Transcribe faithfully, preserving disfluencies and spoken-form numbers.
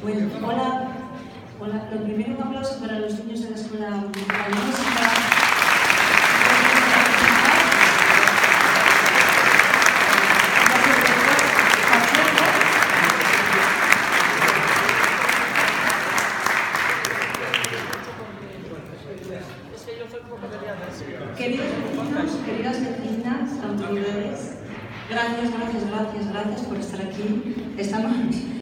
Pues hola, hola. Lo primero, un aplauso para los niños de la Escuela Municipal de Música. Queridos vecinos, queridas vecinas, autoridades, gracias, gracias, gracias, gracias por estar aquí. Estamos